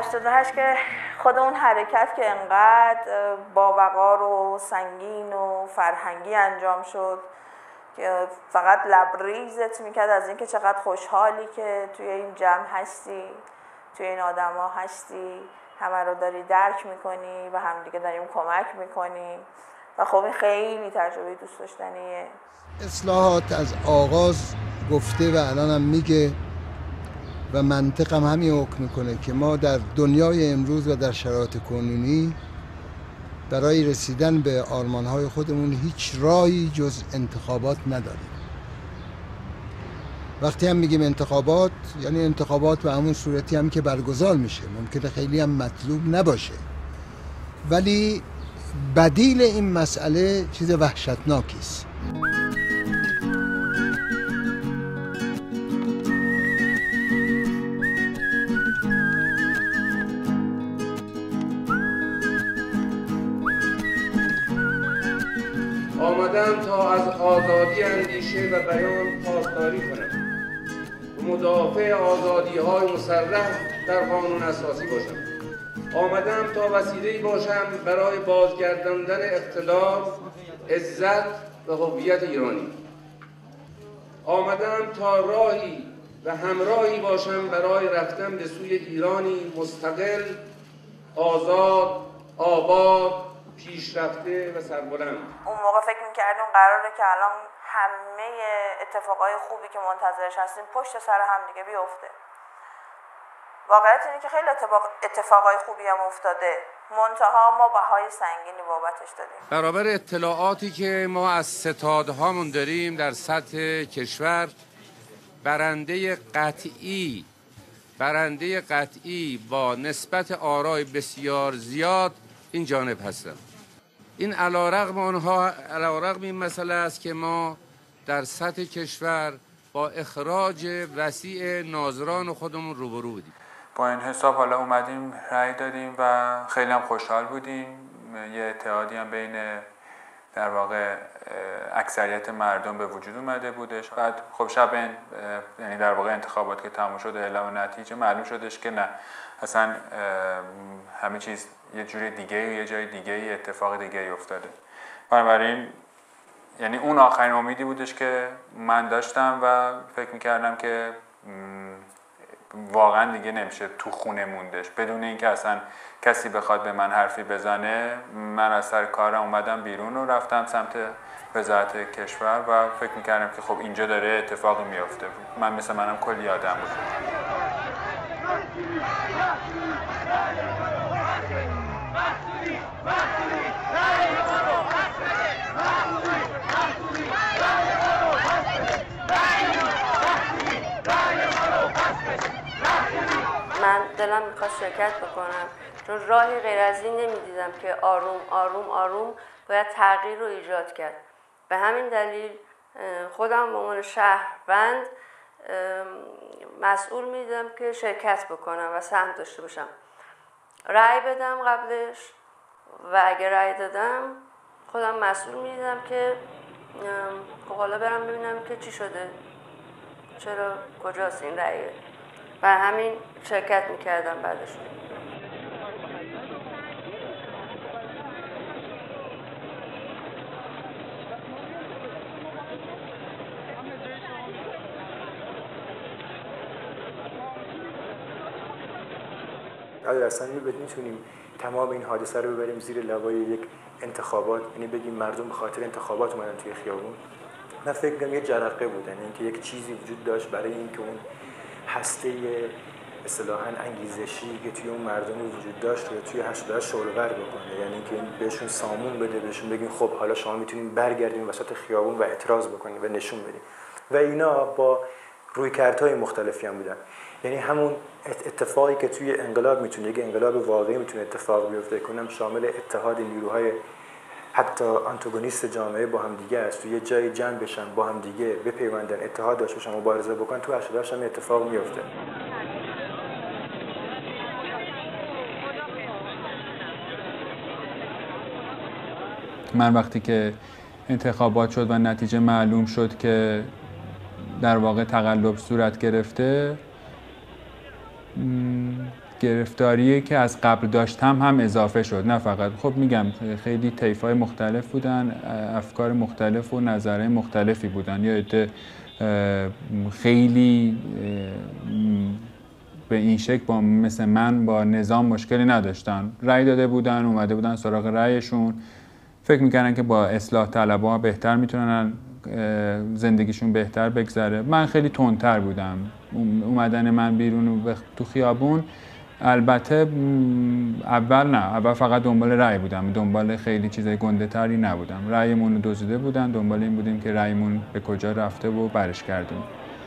88 که خود اون حرکت که انقدر با وقار و سنگین و فرهنگی انجام شد که فقط لبریزت میکرد از اینکه چقدر خوشحالی که توی این جمع هستی، توی این آدم ها هستی، همه رو داری درک میکنی و همدیگه داریم کمک میکنیم و خب این خیلی تجربه دوست داشتنیه. اصلاحات از آغاز گفته و الان هم میگه و منطق هم همین حکم میکنه که ما در دنیای امروز و در شرایط کنونی برای رسیدن به آرمانهای خودمون هیچ راهی جز انتخابات نداریم. وقتی هم میگیم انتخابات یعنی انتخابات به همون صورتی هم که برگزار میشه، ممکنه خیلی هم مطلوب نباشه، ولی بدیل این مسئله چیز وحشتناکی است. آمدم تا از آزادی اندیشه و بیان پاسداری کنم و مدافع آزادی‌های مصرح در قانون اساسی باشم. آمدم تا وسیله‌ای باشم برای بازگرداندن اقتدار، عزت و هویت ایرانی. آمدم تا راهی و همراهی باشم برای رفتن به سوی ایرانی مستقل، آزاد، آباد، پیشرفته و سربلند. اون موقع فکر می‌کردیم قراره که الان همه اتفاقای خوبی که منتظرش هستیم پشت سر هم دیگه بیفته. واقعیت اینه که خیلی اتفاقای خوبی هم افتاده، منتها ما بهای سنگینی بابتش دادیم. برابر اطلاعاتی که ما از ستادهامون داریم در سطح کشور، برنده قطعی با نسبت آرای بسیار زیاد این جانب هستم. این علیرغم این مسئله است که ما در سطح کشور با اخراج وسیع ناظران خودمون روبرو بودیم. با این حساب حالا اومدیم رأی دادیم و خیلی هم خوشحال بودیم. یه اتحادی هم بین در واقع اکثریت مردم به وجود اومده بودش. بعد خب شب یعنی در واقع انتخابات که تموم شد اعلام نتیجه معلوم شدش که نه، اصلا همه چیز یه جور دیگه و یه جای دیگه اتفاق دیگه افتاده. بنابراین یعنی اون آخرین امیدی بودش که من داشتم و فکر می‌کردم که واقعا دیگه نمیشه تو خونه موندش بدون اینکه اصلا کسی بخواد به من حرفی بزنه. من از سر کارم اومدم بیرون و رفتم سمت وزارت کشور و فکر میکردم که خب اینجا داره اتفاقی میفته. منم کلی آدم بود. من دلم میخواست شرکت بکنم چون راهی غیر از این نمیدیدم که آروم آروم آروم باید تغییر رو ایجاد کرد. به همین دلیل خودم به عنوان شهروند مسئول میدیدم که شرکت بکنم و سهم داشته باشم، رأی بدم قبلش و اگه رأی دادم خودم مسئول میدیدم که حالا برم ببینم که چی شده، چرا، کجاست این رأیه. و همین شرکت میکردم بعدش. آیا اصلا میتونیم تمام این حادثه رو ببریم زیر لوای یک انتخابات، یعنی بگیم مردم به خاطر انتخابات اومدن توی خیابون؟ من فکر می‌کنم یه جرقه بود، یعنی اینکه یک چیزی وجود داشت برای اینکه اون هسته اصطلاحاً انگیزشی که توی اون مردم وجود داشت رو توی 88 شعله‌ور بکنه، یعنی اینکه بهشون سامون بده، بهشون بگیم خب حالا شما میتونین برگردین وسط خیابون و اعتراض بکنین و نشون بدین. و اینا با رویکردهای مختلفی هم بودن. یعنی همون اتفاقی که توی انقلاب میتونه، یک انقلاب واقعی میتونه اتفاق بیفته، کنم شامل اتحاد نیروهای حتی آنتاگونیست جامعه با هم دیگه است، توی یه جای جمع بشن، با هم دیگه بپیوندن، اتحاد داشته باشن، مبارزه بکنن، تو 88 هم اتفاق میفته. من وقتی که انتخابات شد و نتیجه معلوم شد که در واقع تقلب صورت گرفته، گرفتاری که از قبل داشتم هم اضافه شد. نه فقط، خب میگم خیلی طیف‌های مختلف بودن، افکار مختلف و نظرهای مختلفی بودن. یا عده خیلی به این شکل مثل من با نظام مشکلی نداشتن، رأی داده بودن، اومده بودن سراغ رأیشون، فکر میکردن که با اصلاح طلبها بهتر میتونن زندگیشون بهتر بگذره. من خیلی تندتر بودم. اومدن من بیرون تو خیابون، البته اول فقط دنبال رأی بودم، دنبال خیلی چیزای گنده تری نبودم. رأیمون رو دزدیده بودن، دنبال این بودیم که رأیمون به کجا رفته و برش کردیم.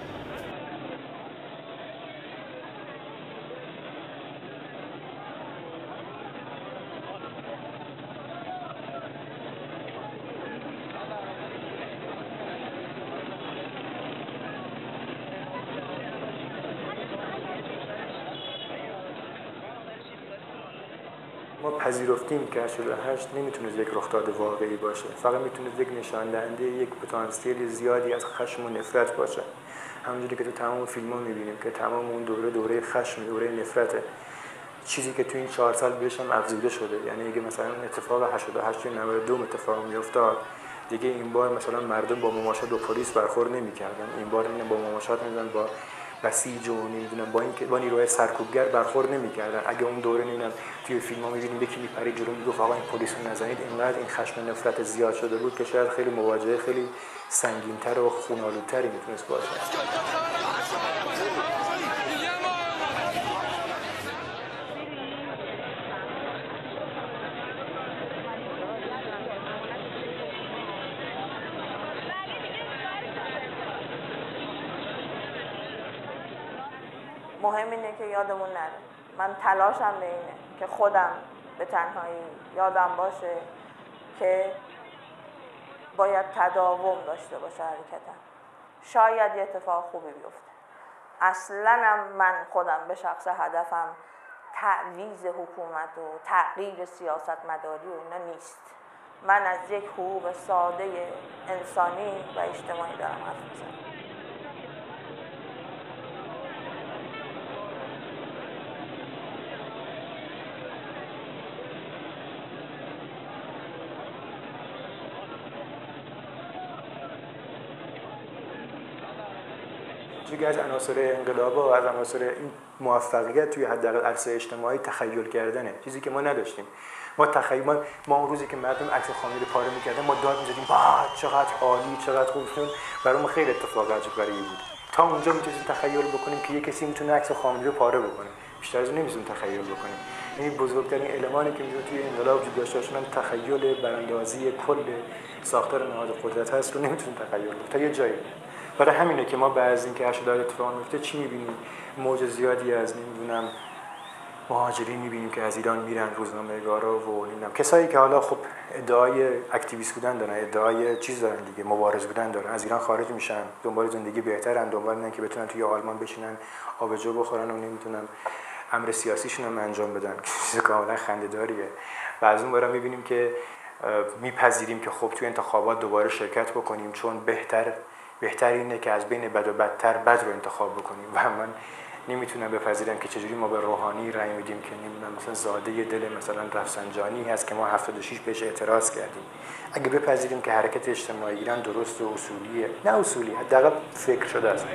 ما پذیرفتیم که 88 نمیتونه یک رخداد واقعی باشه، فقط میتونه یک نشان دهنده یک پتانسیل زیادی از خشم و نفرت باشه. همونجوری که تو تمام فیلم‌ها می‌بینیم که تمام اون دوره خشم، دوره نفرته، چیزی که تو این 4 سال بهش هم افزوده شده. یعنی اگه مثلا اتفاق 88 و 92 اتفاق میافتاد، دیگه این بار مثلا مردم با مماشات با پلیس برخورد نمی‌کردن، این بار با مماشات نمی‌دونن با بسیج و نمیدونم با نیروهای سرکوبگر برخورد نمی‌کردن. اگه اون دوره نمیدونم توی فیلم‌ها می‌بینیم یکی میپرید جلو میگفت آقا این پلیس رو نزنید، اینقدر این خشم و نفرت زیاد شده بود که شاید خیلی مواجهه خیلی سنگین‌تر و خون‌آلودتری میتونست باشه. مهم اینه که یادمون نره. من تلاشم به اینه که خودم به تنهایی یادم باشه که باید تداوم داشته باشه حرکتم. شاید یه اتفاق خوبی بیفته. اصلاً من خودم به شخص هدفم تعویض حکومت و تغییر سیاست مداری و اینا نیست. من از یک حقوق ساده انسانی و اجتماعی دارم حرف میزنم. چیزی از عناصر انقلاب و از عناصر این موفقیت توی حداقل عرصه اجتماعی تخیل کردنه، چیزی که ما نداشتیم. ما اون روزی که مردم عکس خامنه‌ای رو پاره می‌کردن ما داد می‌زدیم چقدر عالی، چقدر خوب شد. برامون خیلی اتفاق عجیب غریبی بود. تا اونجا می‌تونیم تخیل بکنیم که یه کسی می‌تونه عکس خامنه‌ای رو پاره بکنه. بیشتر از اون نمی‌تونیم تخیل بکنیم. این بزرگترین المانی که می‌تونه توی انقلاب وجود داشته باشه تخیل براندازی کل ساختار نهاد قدرت هست رو نمی‌تونیم تخیل کنیم تا یه جایی. برای همینه که ما بعد از اینکه 88 اتفاق میفته چی می‌بینیم؟ موج زیادی از نمی‌دونم مهاجرین می‌بینیم که از ایران میرن، روزنامه‌نگارا و نمی‌دونم کسایی که حالا خب ادعای اکتیویست بودن دارن، ادعای چیز دارن دیگه، مبارز بودن دارن، از ایران خارج میشن، دنبال زندگی بهترن، دنبال اینن که بتونن توی آلمان بشینن، آبجو بخورن و نمی‌دونم امر سیاسیشون هم انجام بدن. چیز کاملا خنده‌داریه. و از اون برا می‌بینیم که میپذیریم که خب توی انتخابات دوباره شرکت بکنیم چون بهتر اینه که از بین بد و بدتر بد رو انتخاب بکنیم. و من نمیتونم بپذیرم که چجوری ما به روحانی رأی میدیم که نمیدونم مثلا زاده دل مثلا رفسنجانی هست که ما 76 بهش اعتراض کردیم. اگه بپذیریم که حرکت اجتماعی ایران درست و اصولیه، نه اصولی، حداقل فکر شده است.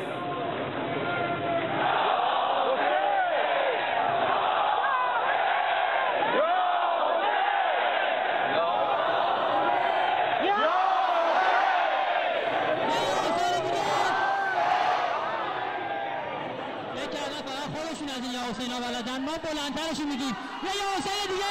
ما بلندترشو میگیم یه حسین دیگه.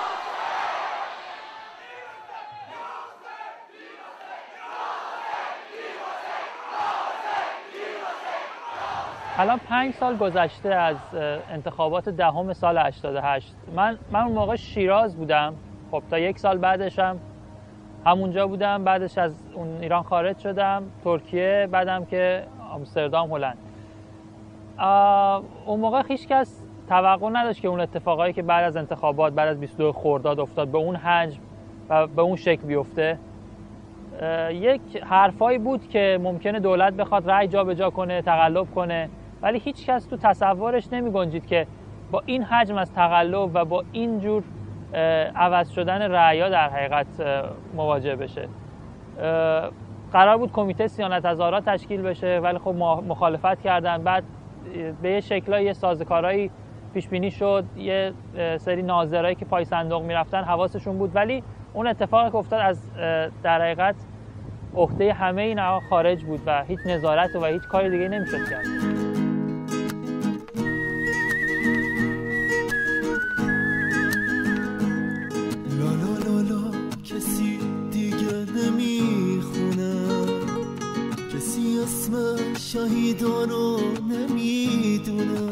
الان 5 سال گذشته از انتخابات دهم سال 88. من اون موقع شیراز بودم. خب تا 1 سال بعدش هم همونجا بودم. بعدش از اون ایران خارج شدم ترکیه، بعدم که آمستردام هلند. اون موقع هیچکس توقع نداشت که اون اتفاقایی که بعد از انتخابات بعد از 22 خرداد افتاد به اون حجم و به اون شکل بیفته. یک حرفایی بود که ممکنه دولت بخواد رأی جابجا کنه، تقلب کنه، ولی هیچ کس تو تصورش نمی گنجید که با این حجم از تقلب و با این جور عوض شدن رأی‌ها در حقیقت مواجه بشه. قرار بود کمیته صیانت از آرا تشکیل بشه ولی خب مخالفت کردن. بعد به یه شکلای یه سازوکارهایی پیش بینی شد، یه سری ناظرایی که پای صندوق میرفتن حواسشون بود، ولی اون اتفاقی که افتاد از در حقیقت عهده همه اینا خارج بود و هیچ نظارت و هیچ کاری دیگه نمیشد کرد. لا لا لا لا کسی دیگه نمیخونه، کسی اسم شهیدانو نمیدونه،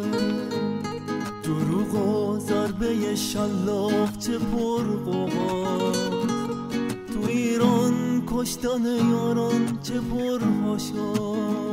دروغ و ضربه شلاق چه پرقوقاست، تو ایران کشتن یاران چه پرهاشاست.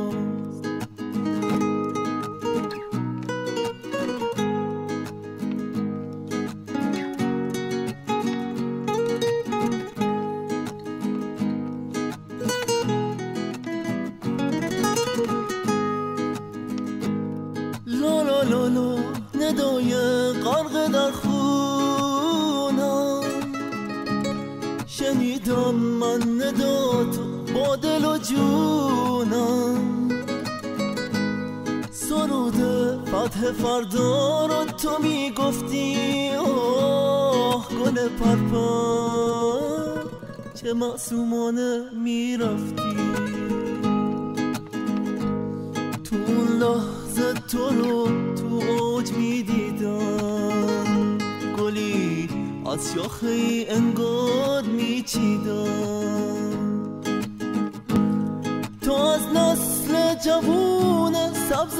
لا لا لا لا ندای غرق در خونم، شنیدم من نداد با دل و جونم، سرود فتح فردا رو تو میگفتی آه گل پرپر چه معصومانه میرفتی، تو اون لحظه تو رو تو اوج میدیدم، گلی از شاخه ای انگار میچیدم، تو از نسل جوون سبز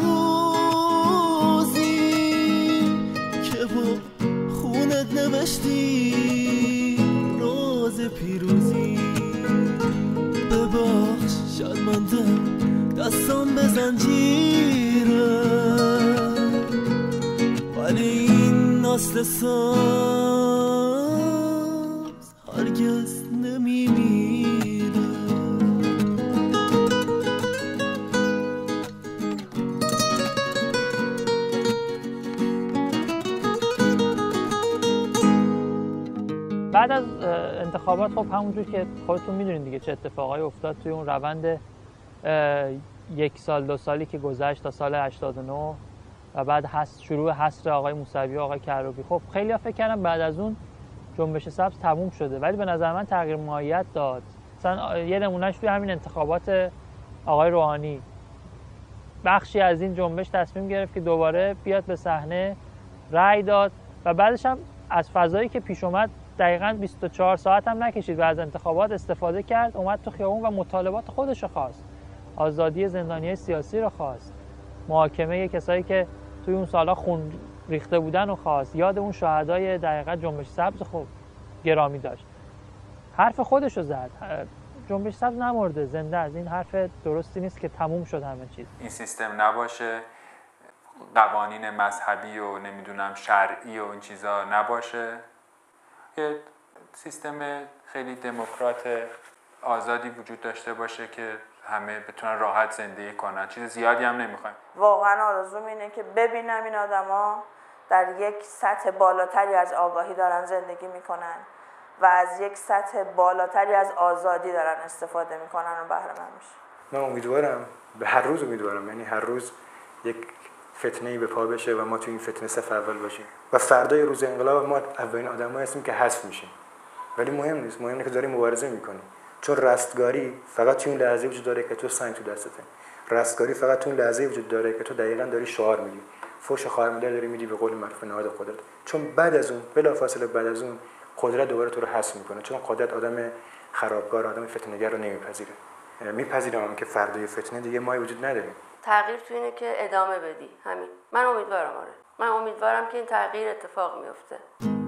امروزی که با خونت نوشتی راز پیروزی. ببخش شرمندم دستم به زنجیره، ولی این نسل سبز هرگز نمیمیره. بعد از انتخابات خب همونجور که خودتون میدونید دیگه چه اتفاقایی افتاد توی اون روند یک سال دو سالی که گذشت تا سال 89 و بعد شروع حصر آقای موسوی و آقای کروبی. خب خیلی‌ها فکر کردن بعد از اون جنبش سبز تموم شده، ولی به نظر من تغییر ماهیت داد. مثلا یه نمونهش توی همین انتخابات آقای روحانی، بخشی از این جنبش تصمیم گرفت که دوباره بیاد به صحنه، رأی داد و بعدش هم از فضایی که پیش اومد دقیقاً 24 ساعت هم نکشید و از انتخابات استفاده کرد، اومد تو خیابون و مطالبات خودش رو خواست. آزادی زندانیای سیاسی رو خواست، محاکمه کسایی که توی اون سالا خون ریخته بودن رو خواست، یاد اون شهدای دقیقاً جنبش سبز خوب گرامی داشت. حرف خودش رو زد. جنبش سبز نمرده، زنده است. این حرف درستی نیست که تموم شد همه چیز. این سیستم نباشه، قوانین مذهبی و نمیدونم شرعی و این چیزا نباشه، یه سیستم خیلی دموکرات آزادی وجود داشته باشه که همه بتونن راحت زندگی کنن. چیز زیادی هم نمیخوایم. واقعا آرزوم اینه که ببینم این آدما در یک سطح بالاتری از آگاهی دارن زندگی میکنن و از یک سطح بالاتری از آزادی دارن استفاده میکنن و بهره مند میشن. من امیدوارم، به هر روز امیدوارم، یعنی هر روز یک فتنه‌ای به پا بشه و ما تو این فتنه صف اول باشیم و فردای روز انقلاب ما اولین آدمایی هستیم که حذف میشیم. ولی مهم نیست، مهم اینه که داریم مبارزه میکنیم، چون رستگاری فقط تو اون لحظه وجود داره که تو سنگ تو دستته. رستگاری فقط تو اون لحظه وجود داره که تو دقیقاً داری شعار میدی، فوش خواهر مادر داری میدی به قول معروف نهاد قدرت، چون بعد از اون بلافاصله بعد از اون قدرت دوباره تو رو حذف میکنه، چون قدرت آدم خرابکار، آدم فتنه‌گر رو نمیپذیره. میپذیرم که فردای فتنه دیگه ما وجود نداریم. تغییر تو اینه که ادامه بدی، همین. من امیدوارم، آره، من امیدوارم که این تغییر اتفاق میفته.